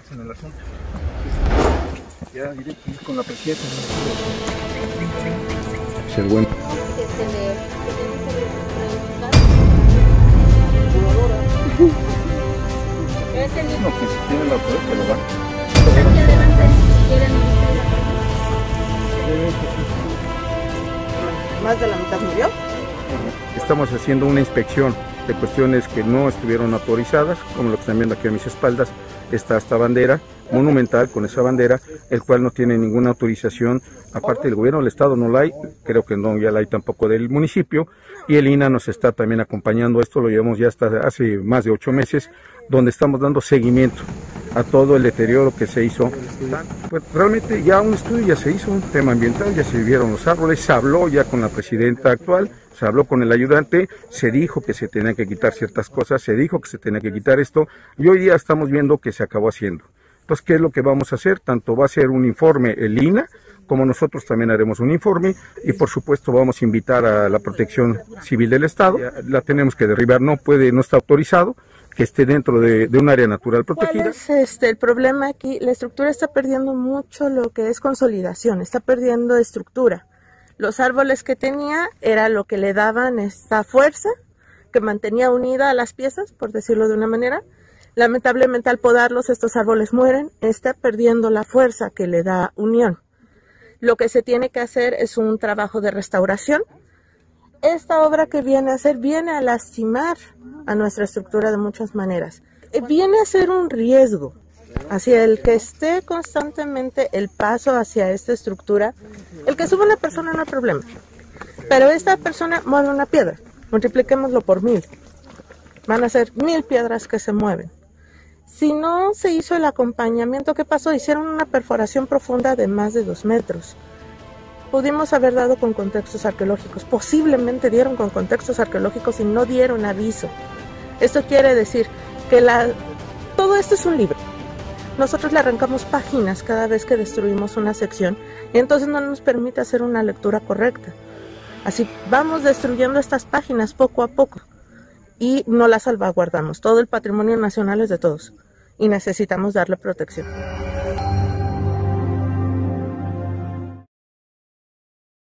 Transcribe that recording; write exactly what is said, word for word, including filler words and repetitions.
en el asunto. Ya directo con la presidenta. Es el buen. No, que si tiene la autoridad que lo va. Hacia adelante, si quieren. ¿Más de la mitad murió? Estamos haciendo una inspección de cuestiones que no estuvieron autorizadas, como lo que están viendo aquí a mis espaldas. Está esta bandera monumental con esa bandera, el cual no tiene ninguna autorización, aparte del gobierno del estado no la hay, creo que no ya la hay tampoco del municipio, y el I N A nos está también acompañando. Esto lo llevamos ya hasta hace más de ocho meses, donde estamos dando seguimiento a todo el deterioro que se hizo. Pues realmente ya un estudio ya se hizo, un tema ambiental, ya se vieron los árboles, se habló ya con la presidenta actual, se habló con el ayudante, se dijo que se tenían que quitar ciertas cosas, se dijo que se tenía que quitar esto, y hoy día estamos viendo que se acabó haciendo. Entonces, ¿qué es lo que vamos a hacer? Tanto va a ser un informe el I N A, como nosotros también haremos un informe, y por supuesto vamos a invitar a la Protección Civil del Estado. La tenemos que derribar, no puede, no está autorizado que esté dentro de, de un área natural protegida. ¿Cuál es este, el problema aquí? La estructura está perdiendo mucho lo que es consolidación, está perdiendo estructura. Los árboles que tenía era lo que le daban esta fuerza que mantenía unida a las piezas, por decirlo de una manera. Lamentablemente al podarlos estos árboles mueren, está perdiendo la fuerza que le da unión. Lo que se tiene que hacer es un trabajo de restauración. Esta obra que viene a hacer viene a lastimar a nuestra estructura de muchas maneras. Viene a ser un riesgo hacia el que esté constantemente el paso hacia esta estructura. El que suba una persona no hay problema, pero esta persona mueve una piedra, multipliquémoslo por mil. Van a ser mil piedras que se mueven. Si no se hizo el acompañamiento, ¿qué pasó? Hicieron una perforación profunda de más de dos metros. Pudimos haber dado con contextos arqueológicos, posiblemente dieron con contextos arqueológicos y no dieron aviso. Esto quiere decir que la, todo esto es un libro. Nosotros le arrancamos páginas cada vez que destruimos una sección y entonces no nos permite hacer una lectura correcta. Así vamos destruyendo estas páginas poco a poco y no las salvaguardamos. Todo el patrimonio nacional es de todos y necesitamos darle protección.